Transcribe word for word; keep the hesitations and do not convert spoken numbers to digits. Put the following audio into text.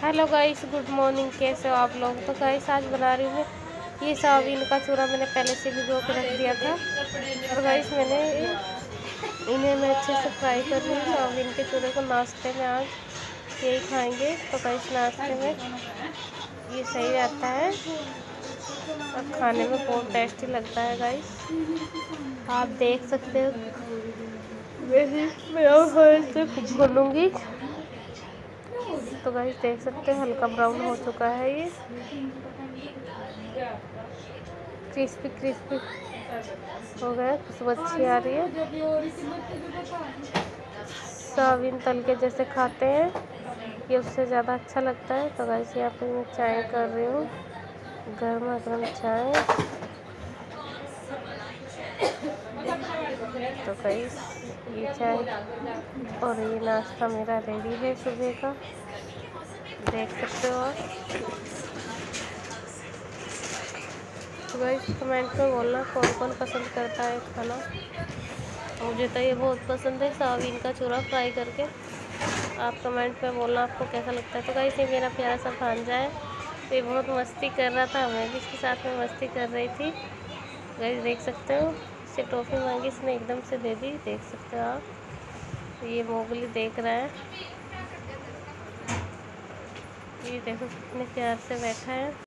Hello guys, good morning. कैसे हो आप लोग? तो गाइस आज बना रही हूँ ये सोयाबीन का चूरा। मैंने पहले से भिगो के रख दिया था और गाइस मैंने इन्हें मैं अच्छे से फ्राई कर रही हूँ। सोयाबीन के चूरे को नाश्ते में आज यही खाएंगे। तो गाइस नाश्ते में ये सही रहता है और खाने में बहुत टेस्टी लगता है। गाइस आप देख सकते हो मैं भूनूंगी। तो गाइस देख सकते हैं हल्का ब्राउन हो चुका है, ये क्रिस्पी क्रिस्पी हो गया, खुशबू अच्छी आ रही है। सोयाबीन तल के जैसे खाते हैं ये उससे ज़्यादा अच्छा लगता है। तो गाइस यहाँ पे मैं चाय कर रही हूँ, गर्मा गर्म चाय। तो गाइस ये चाय और ये नाश्ता मेरा रेडी है सुबह का, देख सकते हो आप। तो गाइस कमेंट में बोलना कौन कौन पसंद करता है खाना। मुझे तो ये बहुत पसंद है सोयाबीन का चूरा फ्राई करके। आप कमेंट में बोलना आपको कैसा लगता है। तो गाइस ये मेरा प्यारा सा भांजा है, तो ये बहुत मस्ती कर रहा था, मैं भी इसके साथ में मस्ती कर रही थी। गाइस देख सकते हो इससे टॉफ़ी मांगी, इसने एकदम से दे दी, देख सकते हो आप। तो ये मोगली देख रहा है, ये देखो कितने प्यार से बैठा है।